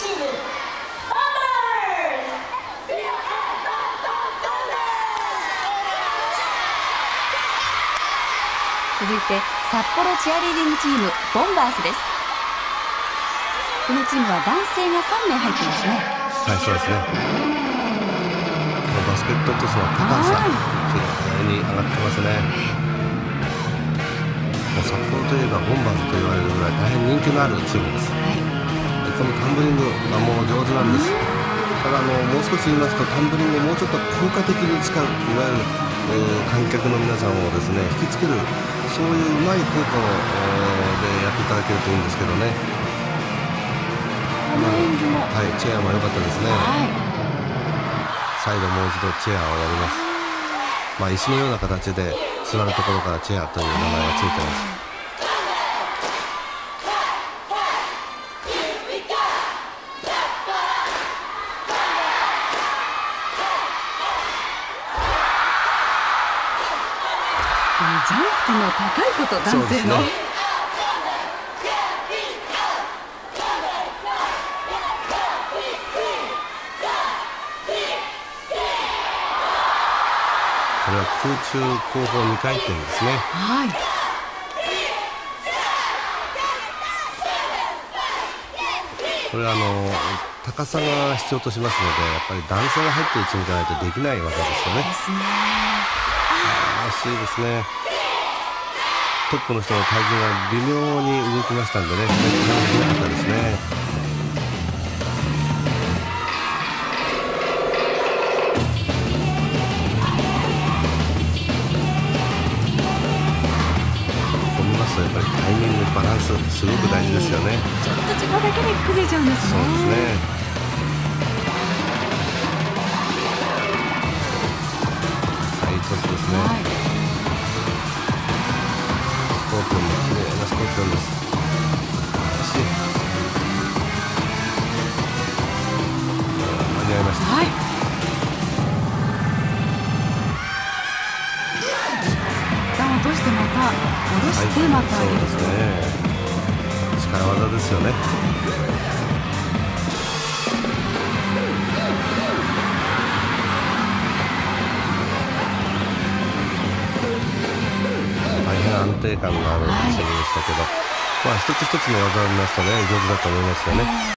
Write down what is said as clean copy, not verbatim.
続いて札幌チアリーディングチームボンバーズです。このチームは男性が3名入ってますね。 はい、そうですね。バスケットトスの高さ、綺麗に上がってますね。もう札幌といえばボンバーズと言われるぐらい大変人気のあるチームです。でこのタンブリングがもう上手なんです。ただもう少し言いますと、タンブリングをもうちょっと効果的に使う、いわゆる観客の皆さんをですね引きつける、そういううまい効果でやっていただけるといいんですけどね。 この演技も、 はい、チェアも良かったですね。再度もう一度チェアをやります。椅子のような形で座るところからチェアという名前がついてます。 ジャンプの高いこと、男性の。 これは空中後方2回転ですね。これは高さが必要としますので、やっぱり男性が入っているチームじゃないとできない技ですよね。惜しいですね。トップの人の体重が微妙に動きましたんでね、それできなかったですね。やっぱりタイミング、バランスすごく大事ですよね。 ちょっと自己だけで崩れちゃうんですね。 そうですね。はい、トスですね。スコーピオンも綺麗なスコーピオンです。惜しい。間に合いました。 落としてまた戻してまた上げる。 そうですね。力技ですよね。大変安定感のある走りでしたけど、一つ一つの技を見ますとね、上手だと思いますよね。